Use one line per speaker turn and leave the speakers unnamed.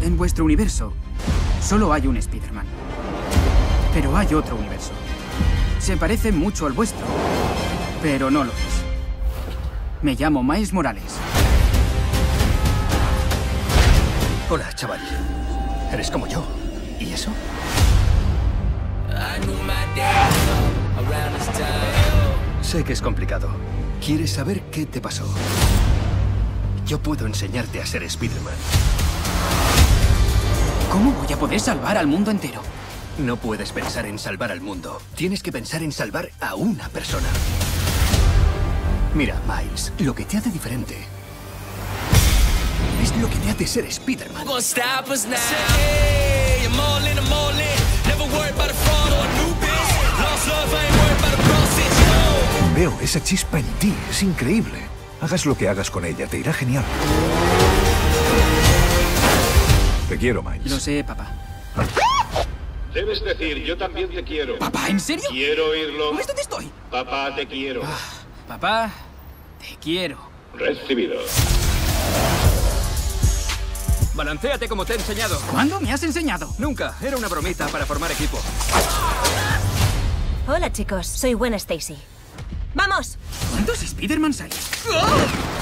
En vuestro universo solo hay un Spider-Man. Pero hay otro universo. Se parece mucho al vuestro, pero no lo es. Me llamo Miles Morales.
Hola, chaval. Eres como yo. ¿Y eso? Sé que es complicado. ¿Quieres saber qué te pasó? Yo puedo enseñarte a ser Spider-Man.
¿Cómo voy a poder salvar al mundo entero?
No puedes pensar en salvar al mundo. Tienes que pensar en salvar a una persona. Mira, Miles, lo que te hace diferente es lo que te hace ser Spider-Man.
Veo esa chispa en ti, es increíble. Hagas lo que hagas con ella, te irá genial. Te quiero, Miles.
Lo sé, papá.
Debes decir, yo también te quiero.
¿Papá, en serio?
Quiero oírlo.
¿Ves dónde estoy?
Papá, te quiero.
Papá, te quiero.
Recibido.
Balancéate como te he enseñado.
¿Cuándo me has enseñado?
Nunca. Era una bromita para formar equipo.
Hola, chicos. Soy Gwen Stacy. ¡Vamos!
¿Cuántos Spider-Mans hay?